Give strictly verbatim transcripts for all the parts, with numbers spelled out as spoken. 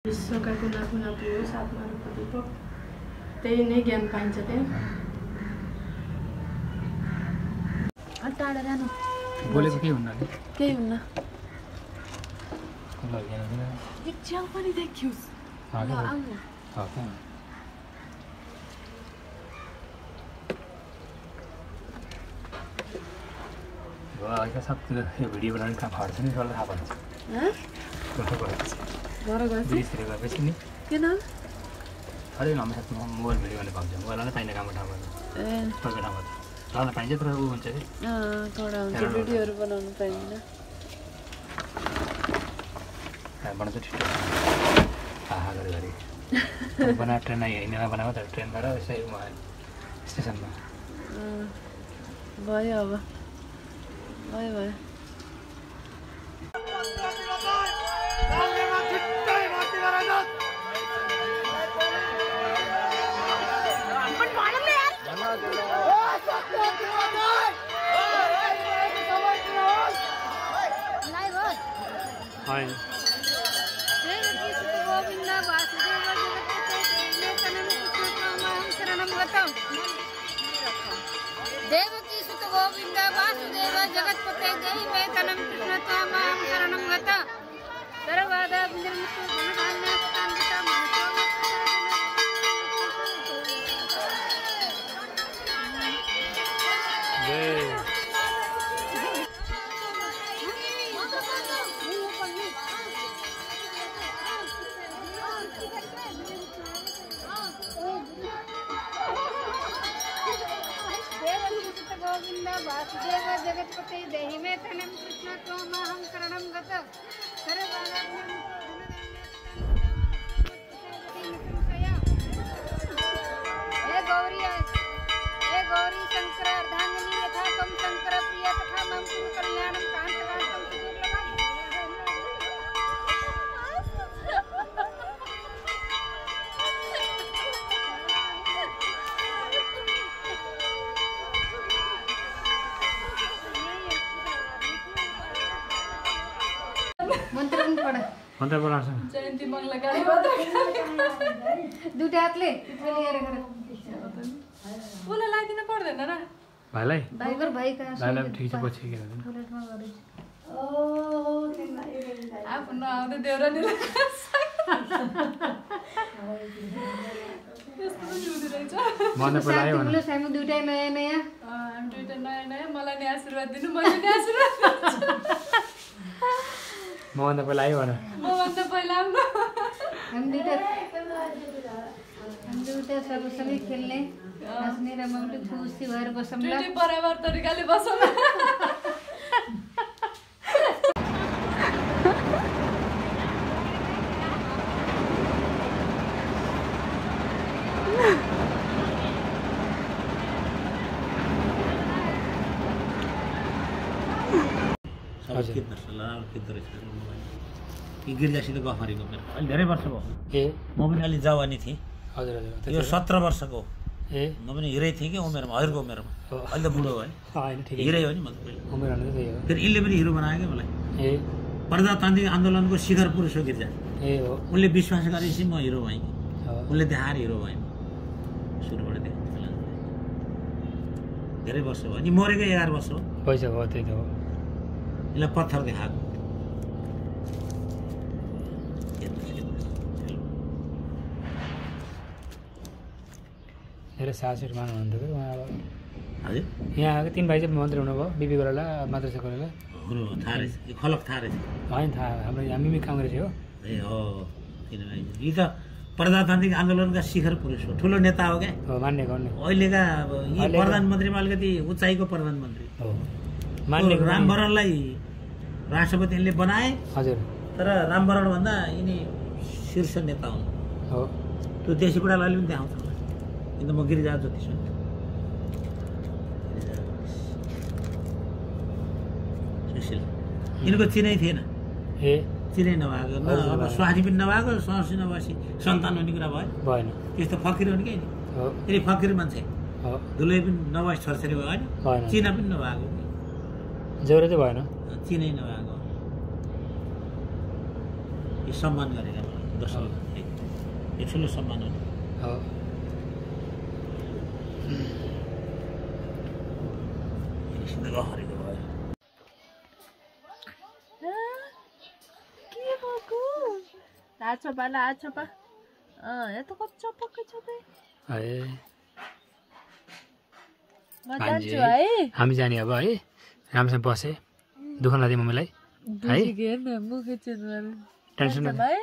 विश्वका कुना कुना पुग्यो साथमा रूपदीपक त्यही नै ज्ञान पाइन्छ त्यहाँ टाढा जानु बोलेको के हुन्न नि केही हुन्न ल यहाँ एक च्याउ पनि देखियोस् ल आउनु हो सब यो भिडियो बनाउने काम खर्च नि गर्दा थाहा पाउँछ घर गएपछि गएपछि नि किन अरे हमेसा मोबाइल भिडियो गर्ने पाउँछ मोबाइल नै पाइने काम ठाउँमा ए तपाईँको ठाउँमा चल्न पाइन्छ तर ऊ हुन्छ कि कडा हुन्छ भिडियोहरू बनाउनु पाइँदैन बनाउँछ छिटो आहा गरे गरी बना ट्रेन हिँडेर बनाएको तर ट्रेनबाट यसै स्टेसनमा भयो अब भयो भयो Hi. देवकी सुत गोविंद वासुदेव जगतपते देहि मे तनं कृष्ण त्वामां शरणं गत सर्वदा निर्मुक्तो धनधान्य सतान्विता गोविंद वासुदेव जगतपते देहि मे तनं कृष्ण त्वामां शरणं गत सर्वदा हे गौरी हे गौरी शंकर अर्धांगिनी यथा त्वं शंकर प्रिय तथा मम कुरु कल्याणं कांतकांतं सुदुर्लभम् मंत्र पनि पढ मन्त्र पढाउँछ जयन्ती मङ्गला गाडी मात्र दुईटा हातले फेरि हेरेर गर उलाई लाइदिन पर्दैन र भाइलाई भाइबर भाइका भाइलाई ठिक छ पछि के गर्नु टोयलेटमा गरे ओ आफू नआउँदै देउरानीले मन्त्र पढायो भने तिम्रो सामु दुईटा नयाँ नयाँ हामी दुईटा नयाँ नयाँ मलाई नि आशीर्वाद दिनु मैले नि आशीर्वाद म भन्दा पहिला आयो भने म भन्दा पहिला आउनु हामी दुईटा हामी दुईटा सबैसँगै खेल्ने हाँस्ने रमाउने खुसी भएर बसौँ ल दुईटै बराबर तरिकाले बसौँ गिरिजासित गफ गरेको मेरो अहिले धेरै वर्ष भयो ए म पनि अलि जवानी थिएँ हजुर हजुर यो सत्र वर्षको ए म पनि हिरै थिएँ कि उमेरमा हजुरको उमेरमा अहिले त बुढो भयो होइन ठिक हिरै हो नि म त उमेर हुनु त्यही हो फेरि यसले पनि हिरो बनायो कि मलाई ए प्रजातान्त्रिक आन्दोलनको शिखर पुरुष हो गिरिजा ए हो उनले विश्वास गरेपछि म हिरो भएँ कि हो उनले देखाएर हिरो भएँ सुरुबाट देखाएको धेरै वर्ष भयो नि मरेको एघार वर्ष हो पैसा हो त्यही त हो यसलाई पत्थर देखाएको धेरै सासुहरू मान्नुहुन्थ्यो कि उहाँ अब हजुर यहाँ आएको तिन भाइ चाहिँ मन्त्री हुनुभयो बिपी गोराला माद्रासा गोराला हुनु थाहा रहेछ यो खलक थाहा रहेछ होइन थाहा हाम्रो हामी पनि काम गरेको थियो ए हो किनभने यी त प्रजातान्त्रिक आन्दोलनका शिखर पुरुष हो ठुलो नेता हो क्या हो मान्ने गर्ने अहिलेका अब यी प्रधानमन्त्रीमा अलिकति उचाइको प्रधानमन्त्री हो मान्ने रामवरणलाई राष्ट्रपतिले बनाए हजुर तर रामवरण भन्दा यिनी शीर्ष नेता हुन् हो त्यो देशी बुढालाई पनि देखाउँछ किन म गिरिजा ज्योतिष हुन्छु सुशील यिनको चिनै थिएन ए चिनै नभएको न अब स्वासी पनि नभएको स्वासी नभएपछि सन्तान हुने कुरा भयो भएन त्यस्तो फकिर हुने कि हो यिनी फकिर मान्छे हो दुलै पनि नभए छोरछोरी भयो होइन भएन चिना पनि नभएको ज्वरो चाहिँ भएन चिनै नभएको यो सम्मान गरेर दसैँ यो ठुलो सम्मान हो हो हरेको भयो के भएको हात छोपा ल हात छोपा अँ यहाँ त कति चपक्कै छ त है म जान्छु है हामी जाने अब है राम्रोसँग बसे दुःख नदिए मम्मीलाई है टेन्सन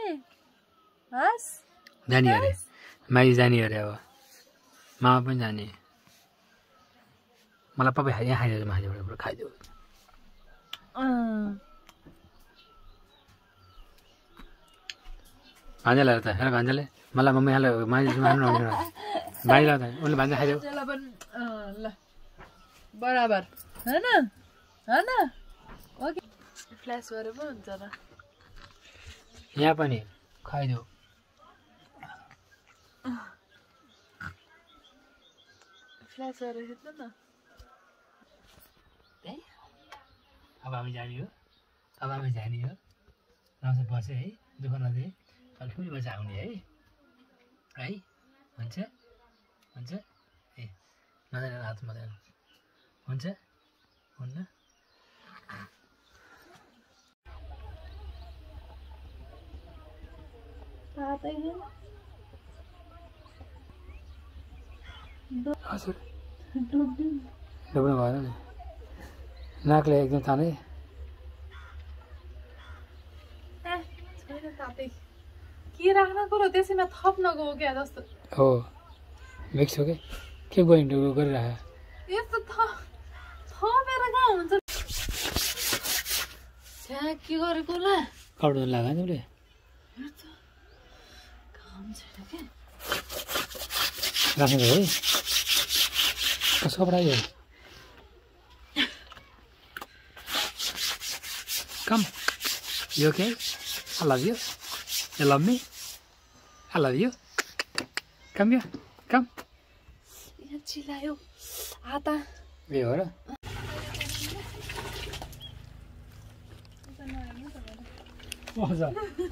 जाने अरे माइली जाने अरे अब मामा पनि जाने मलाई पप्पा यहाँ खाइदियो माथिबाट खाइदियो भान्जालाई त हेर भान्जाले मलाई मम्मी हाल्यो माइली माग्नु आउँदैन भाइलाई त उसले भान्जा खाइदियो ल बराबर हैन हैन ओके फ्ल्यास गरे पो हुन्छ त यहाँ पनि खाइदियो फ्ल्यास गरेर खिच्नु न अब हामी जाने हो अब हामी जाने हो राम्रोसँग बसेँ है दुःख नदिए अलिक ठुलो मजा आउने है है हुन्छ हुन्छ ए नजाने हात मात्रै हुन्छ हुन्न हजुर डुब्नु भएन नि नाकले एकदम तानै के राख्न कुरो त्यसैमा थप्न गयो क्या जस्तो हो मिक्स हो कि के गोइङ टु गरिरह यस्तो थ थपेर कहाँ हुन्छ त्यहाँ के गरेको होला कपडा लगायो तिमीले काम छैन क्या राख्नु है कसको कपडा आयो Come. You okay? I love you. You love me? I love you. Come here. Come. यहाँ चिल्लायो आता ए हो र मजा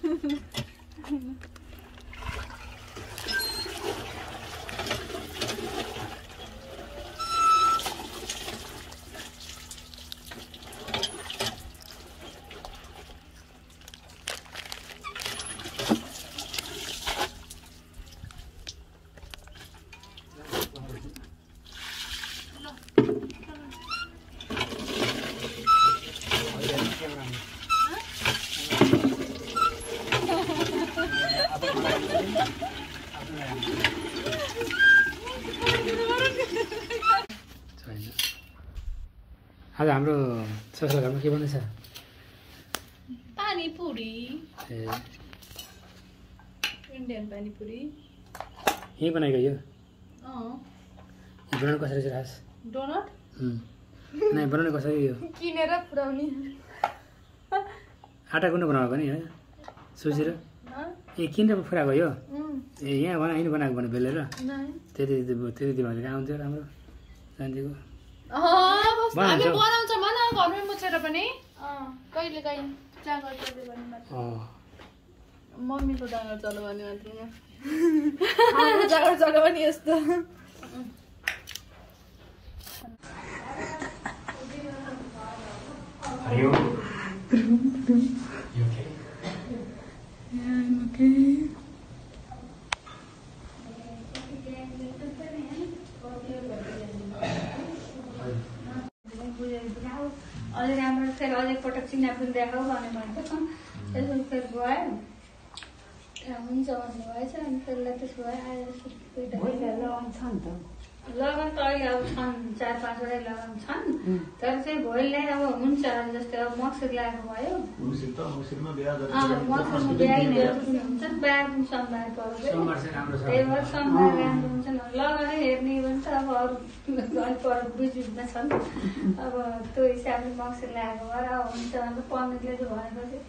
आज हाम्रो ससुराल घरमा के बन्दैछ पानीपुरी ए इन्डियन पानीपुरी यही बनाएको यो अँ बनाउनु कसरी छ खास डोनट नै बनाउनु कसरी यो किनेर पुऱ्याउने आटा गुन्नु बनाएको नि है सोचेर ए किनेर पुऱ्याएको यो ए यहाँ बना यहीँ बनाएको भने बेलेर त्यति त्यति भने आउँथ्यो राम्रो जान्थ्यो बनाउँछ मलाई घरमै मुछेर पनि कहिले काहीँ जाँगर चल्यो भने मात्र मम्मीको जाँगर चल्यो भने मात्रमा जाँगर चल्यो भने यस्तो Are you? You okay? Yeah, I'm okay. अझै राम्रो फेरि अझै पटक चिनापुन देखाऊ भने भनेको छ त्यसो फेरि गयो हुन्छ भन्नुभएछ अनि फेरि त्यसो भए आएर लगन त अहिले अब छन् चार पाँचवटै लगन छन् तर चाहिँ भोलिलाई अब हुन्छ जस्तै अब मक्सिर लागेको भयो मक्सिरमा बिहा हुन्छ बिहा पनि सोमबार पर्छ त्यही भएर सोमबार राम्रो हुन्छ लगनै हेर्ने भने त अब अरू पर बिच बिचमा छन् अब त्यो हिसाबले मक्सिर लागेको भएर अब हुन्छ भने पण्डितले चाहिँ भनेको चाहिँ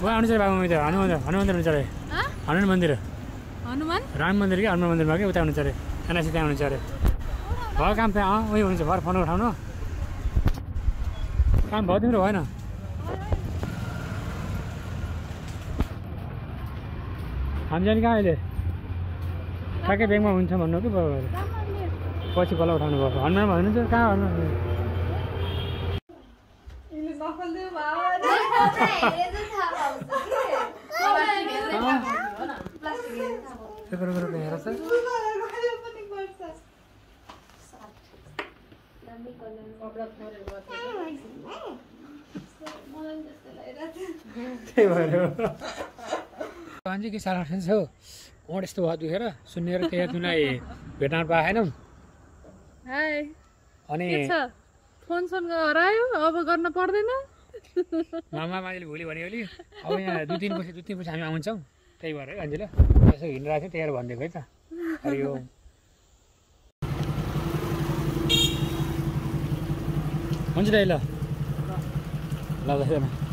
उहाँ आउनु छ बाबा मन्दिर हनुमान हनुमान मन्दिर हुन्छ अरे हनुमान मन्दिर हनुमान राम मन्दिर कि हनुमान मन्दिरमा कि उता हुनुहुन्छ अरे एनआइसी त्यहाँ हुनुहुन्छ अरे भयो काम त्यहाँ अँ उयो हुनुहुन्छ भर फोन उठाउनु काम भयो तिम्रो भएन हामी जाने कहाँ अहिले ठ्याक्कै ब्याङ्कमा हुन्छ भन्नु कि पछि कसलाई उठाउनु भयो हनुमानमा हुनुहुन्छ कहाँ हनुमान हेर त्यही भएर अझै के साह्रो छ हौ ओठ यस्तो भयो दुखेर सुनेर त्यहाँ तिमीलाई भेट्न पाएनौँ अनि फोन सोन हरायो अब गर्न पर्दैन मामा मान्छेले भोलि भन्यो भने अब यहाँ दुई तिन पछि दुई तिन पछि हामी आउँछौँ त्यही भएर है अन्जिला यसो हिँडिरहेको थियो त्यही भएर भनिदिएको है त अरे यो हुन्छ दाइ ल ल